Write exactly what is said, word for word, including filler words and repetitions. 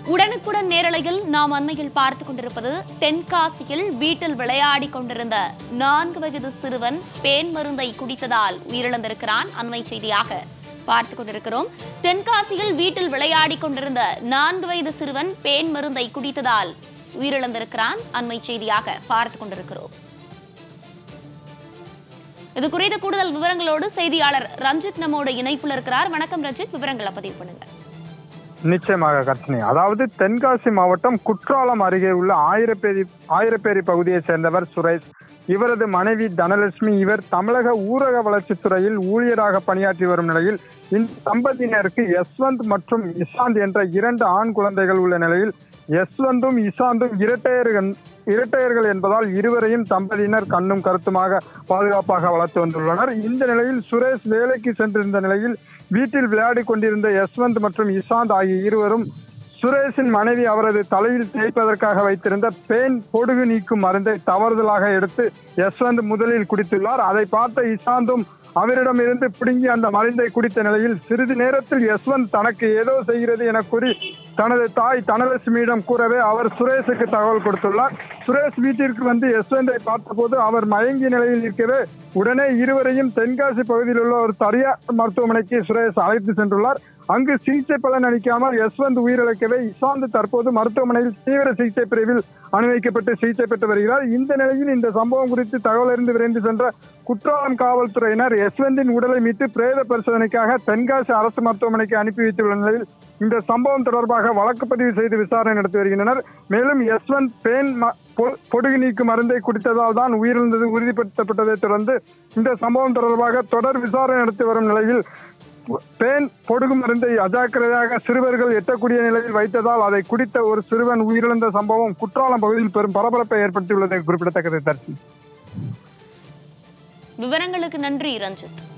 உடனுக்குடன் நேரலையில் நாம் அண்மையில் பார்த்துக் கொண்டிருப்பது தென்காசியில் வீட்டில் விளையாடி கொண்டிருந்த நான்கு வயது சிறுவன் பேன் மருந்தை குடித்ததால் உயிரிழந்திருக்கிறான். அண்மை செய்தியாக பார்த்துக் கொண்டிருக்கிறோம். தென்காசியில் வீட்டில் விளையாடி கொண்டிருந்த நான்கு வயது சிறுவன் பேன் மருந்தை குடித்ததால் உயிரிழந்திருக்கிறான். அண்மை செய்தியாக பார்த்துக் கொண்டிருக்கிறோம். இது குறித்த கூடுதல் விவரங்களோடு செய்தியாளர் ரஞ்சித் நம்மோடு இணைப்புல இருக்கிறார். வணக்கம் ரஞ்சித், விவரங்களை பதிவு பண்ணுங்க. நிச்சயமாக கர்ஷினி. அதாவது தென்காசி மாவட்டம் குற்றாலம் அருகே உள்ள ஆயிரப்பேரி ஆயிரப்பேரி பகுதியைச் சேர்ந்தவர் சுரேஷ். இவரது மனைவி தனலட்சுமி. இவர் தமிழக ஊரக வளர்ச்சித்துறையில் ஊழியராக பணியாற்றி வரும் நிலையில் இந்த தம்பதியினருக்கு யஸ்வந்த் மற்றும் இசாந்த் என்ற இரண்டு ஆண் குழந்தைகள் உள்ள நிலையில் யஸ்வந்தும் இசாந்தும் இரட்டையர்கள் இரட்டையர்கள் என்பதால் இருவரையும் தம்பதியினர் கண்ணும் கருத்துமாக பாதுகாப்பாக வளர்த்து வந்துள்ளனர். இந்த நிலையில் சுரேஷ் வேலைக்கு சென்றிருந்த நிலையில் வீட்டில் விளையாடி கொண்டிருந்த யஸ்வந்த் மற்றும் இசாந்த் ஆகிய இருவரும் சுரேஷின் மனைவி அவரது தலையில் தேய்ப்பதற்காக வைத்திருந்த பேன் பொடுகு நீக்கும் மருந்தை தவறுதலாக எடுத்து யஸ்வந்த் முதலில் குடித்துள்ளார். அதை பார்த்த இசாந்தும் அவரிடமிருந்து பிடுங்கி அந்த மருந்தை குடித்த நிலையில் சிறிது நேரத்தில் யஸ்வந்த் தனக்கு ஏதோ செய்கிறது என கூறி தனது தாய் தனலட்சுமியிடம் கூறவே அவர் சுரேஷுக்கு தகவல் கொடுத்துள்ளார். சுரேஷ் வீட்டிற்கு வந்து யஸ்வந்தை பார்த்தபோது அவர் மயங்கிய நிலையில் இருக்கவே உடனே இருவரையும் தென்காசி பகுதியில் உள்ள ஒரு தனியார் மருத்துவமனைக்கு சுரேஷ் அழைத்து சென்றுள்ளார். அங்கு சிகிச்சை பலன் அளிக்காமல் யஸ்வந்த் உயிரிழக்கவே இசாந்த் தற்போது மருத்துவமனையில் தீவிர சிகிச்சை பிரிவில் அனுமதிக்கப்பட்டு சிகிச்சை பெற்று வருகிறார். இந்த நிலையில் இந்த சம்பவம் குறித்து தகவல் அறிந்து விரைந்து சென்ற குற்றாலம் காவல்துறையினர் யஸ்வந்தின் உடலை மீட்டு பிரேத பரிசோதனைக்காக தென்காசி அரசு மருத்துவமனைக்கு அனுப்பி வைத்துள்ள நிலையில் இந்த சம்பவம் தொடர்பாக வழக்கு பதிவு செய்து விசாரணை நடத்தி வருகின்றனர். மேலும் யஸ்வந்த் பேன் பொடுகு நீக்கும் மருந்தை குடித்ததால் தான் உயிரிழந்தது உறுதிப்படுத்தப்பட்டதை தொடர்ந்து இந்த சம்பவம் தொடர்பாக தொடர் விசாரணை நடத்தி வரும் நிலையில் பேன் பொடுகு மருந்தை அஜாக்கிரதையாக சிறுவர்கள் எட்டக்கூடிய நிலையில் வைத்ததால் அதை குடித்த ஒரு சிறுவன் உயிரிழந்த சம்பவம் குற்றாலம் பகுதியில் பெரும் பரபரப்பை ஏற்படுத்தியுள்ளது குறிப்பிடத்தக்கது. தர்ஷி, விவரங்களுக்கு நன்றி ரஞ்சித்.